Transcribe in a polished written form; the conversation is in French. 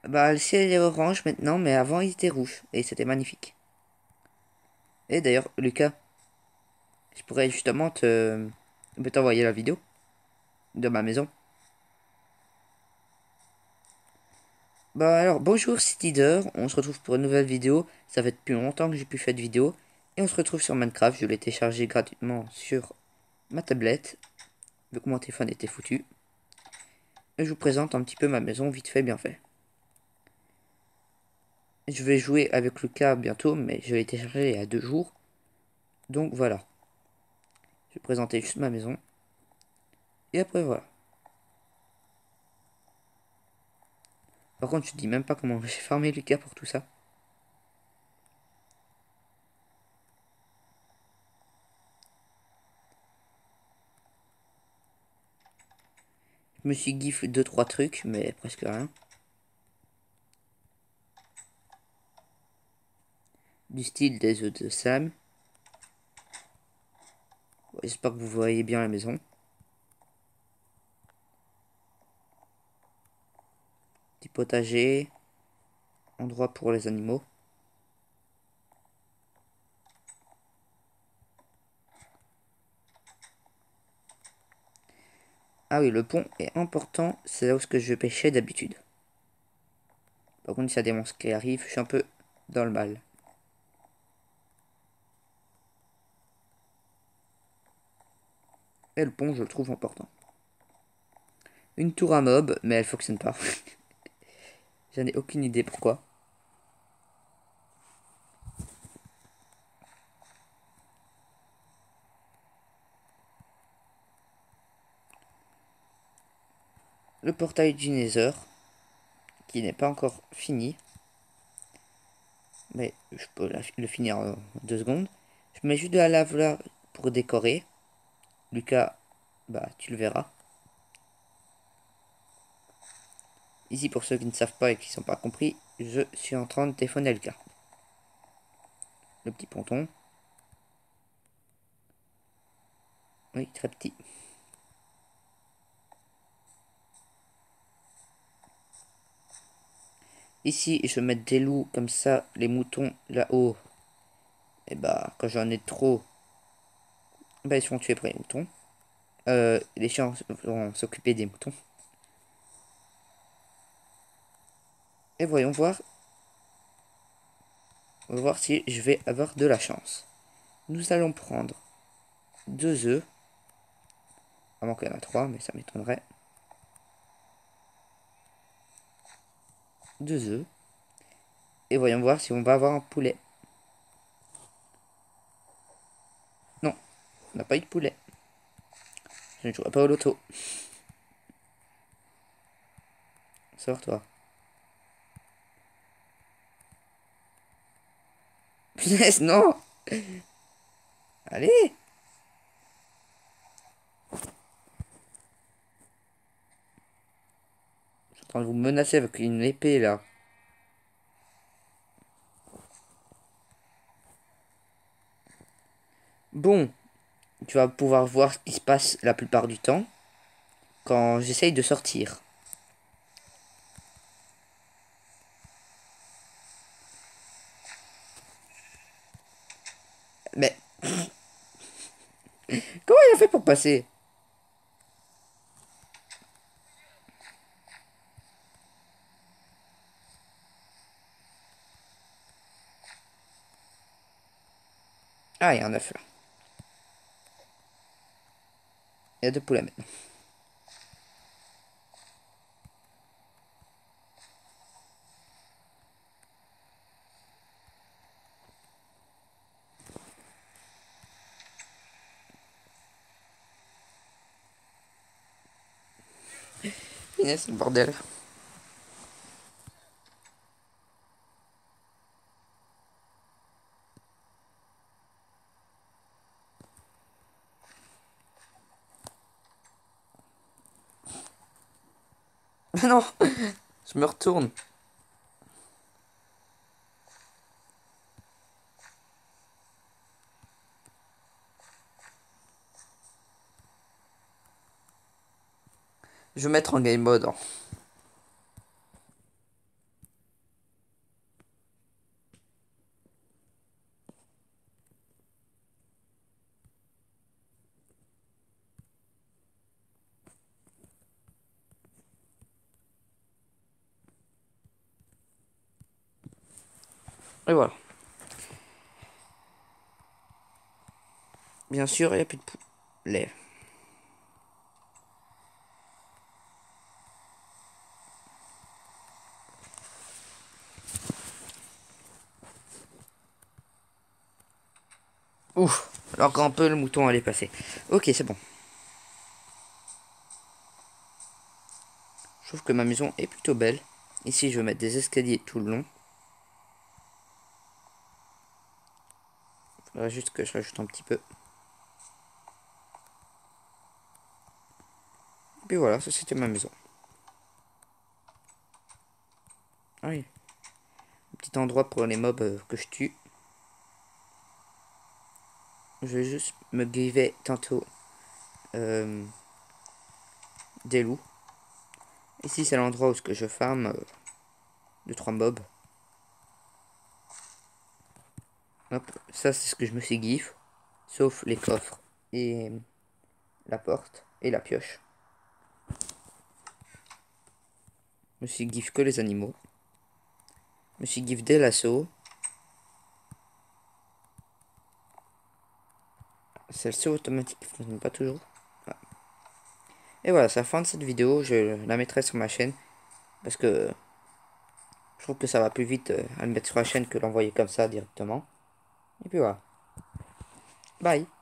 Bah, le ciel est orange maintenant, mais avant il était rouge. Et c'était magnifique. Et d'ailleurs, Lucas, je pourrais justement t'envoyer la vidéo de ma maison. Bah alors, bonjour Cityder, on se retrouve pour une nouvelle vidéo. Ça fait depuis longtemps que j'ai pu faire de vidéo. Et on se retrouve sur Minecraft, je l'ai téléchargé gratuitement sur ma tablette, vu que mon téléphone était foutu. Et je vous présente un petit peu ma maison, vite fait, bien fait. Je vais jouer avec Lucas bientôt, mais je l'ai téléchargé il y a 2 jours. Donc voilà, je vais présenter juste ma maison. Et après voilà. Par contre, je te dis même pas comment j'ai farmé Lucas pour tout ça. Je me suis gifle 2-3 trucs, mais presque rien. Du style des œufs de Sam. J'espère que vous voyez bien la maison. Petit potager. Endroit pour les animaux. Ah oui, le pont est important. C'est là où je pêchais d'habitude. Par contre, s'il y a des monstres qui arrivent, je suis un peu dans le mal. Et le pont, je le trouve important. Une tour à mob, mais elle fonctionne pas. J'en ai aucune idée pourquoi. Le portail du Nether, qui n'est pas encore fini. Mais je peux le finir en 2 secondes. Je mets juste de la lave là pour décorer. Lucas, bah tu le verras. Ici, pour ceux qui ne savent pas et qui ne sont pas compris, je suis en train de téléphoner Lucas. Le petit ponton. Oui, très petit. Ici, je vais mettre des loups comme ça, les moutons là-haut. Et bah, quand j'en ai trop, bah, ils seront tués par les moutons. Les chiens vont s'occuper des moutons. Et voyons voir. On va voir si je vais avoir de la chance. Nous allons prendre 2 œufs. À moins qu'il y en a 3, mais ça m'étonnerait. 2 œufs. Et voyons voir si on va avoir un poulet. Non, on n'a pas eu de poulet. Je ne jouerai pas au loto. Sors-toi. Punaise, non. Allez. Je suis en train de vous menacer avec une épée là. Bon, tu vas pouvoir voir ce qui se passe la plupart du temps quand j'essaye de sortir. Mais comment il a fait pour passer? Ah, il y a un œuf là. Il y a 2 poulets maintenant. Punaise, le bordel. Mais non, je me retourne. Je vais mettre en game mode, hein. Et voilà. Bien sûr, il n'y a plus de poulet. Ouf, alors encore un peu, le mouton allait passer. Ok, c'est bon. Je trouve que ma maison est plutôt belle. Ici, je vais mettre des escaliers tout le long. Il faudra juste que je rajoute un petit peu. Et puis voilà, ça c'était ma maison. Ah oui, un petit endroit pour les mobs que je tue. Je vais juste me giver tantôt des loups. Ici, c'est l'endroit où je farm 2-3 mobs. Hop, ça c'est ce que je me suis gif. Sauf les coffres et la porte et la pioche. Je me suis gif que les animaux. Je me suis gif des lassos. C'est le saut automatique qui fonctionne pas toujours. Ah. Et voilà, c'est la fin de cette vidéo. Je la mettrai sur ma chaîne. Parce que je trouve que ça va plus vite à le mettre sur la chaîne que l'envoyer comme ça directement. Et puis voilà. Bye.